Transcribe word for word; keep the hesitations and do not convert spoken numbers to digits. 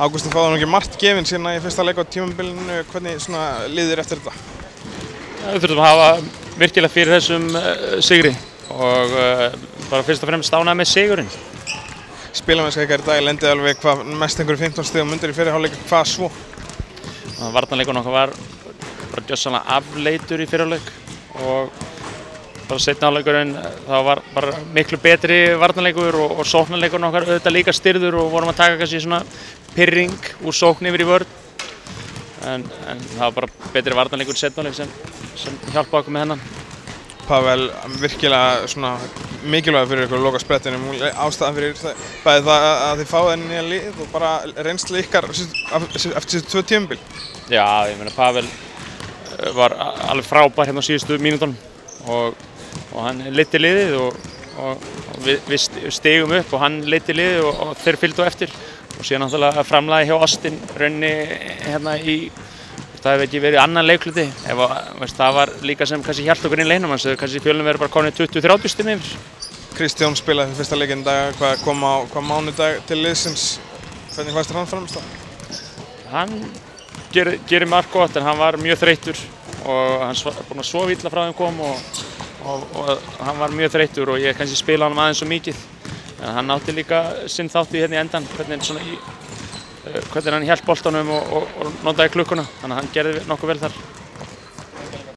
Ágúst, þið fáðu nú ekki margt gefinn síðan í fyrsta leik á tímabilinu, hvernig svona líður eftir þetta? Við þurfum að hafa virkilega fyrir þessum uh, sigri og uh, bara fyrst og fremst ánægð með sigurinn. Spilamennska ykkar í dag lendið alveg hvað mest einhverjum fimmtán stigum undir í fyrri hálfleik, hvað svo? Varnarleikurinn okkar var bara gjörsamlega afleitur í fyrri hálfleik og bara seinni hálfleikurinn þá var bara miklu betri varnarleikur og, og sóknarleikurinn okkar auðvitað líka styrður og vorum að taka kannski svona pirring úr sókn yfir í vörn. En, en það var bara betri varnarleikur í seinni hálfleik sem, sem hjálpaði okkur með hennan. Pavel, virkilega svona mikilvæg fyrir ykkur að loka sprettinum, ástæðan fyrir það, bæði það að þið fáið henni nýja lið og bara reynslu ykkar eftir þessu tvö tímabil. Já, ég meina Pavel var alveg frábær hérna á síðustu mínútunum og, og hann leiddi liðið og, og, og við, við stigum upp og hann leiddi liðið og, og þeir fylgdu á eftir og síðan náttúrulega framlagi hjá Austin raunni hérna í það hefði ekki verið annan leikluti ef veist, það var líka sem kannski hjælt okkur inn leiknum þannig að kannski fjölunum verið bara konið tuttugu til þrjátíu stigum yfir. Kristján spilaði fyrsta leikinn í dag, hvað kom á hvað mánudag til liðsins, hvernig fannst þér hann framist það? Hann gerir, gerir margt gott en hann var mjög þreyttur og hann var búinn að sofa illa frá þeim kom og, og, og hann var mjög þreyttur og ég kannski spila hann aðeins svo mikið en hann átti líka sinn þátt í hérna í endan hvernig svona í hvernig hann hélt boltanum og, og, og notaði klukkuna, þannig að hann gerði nokkuð vel þar.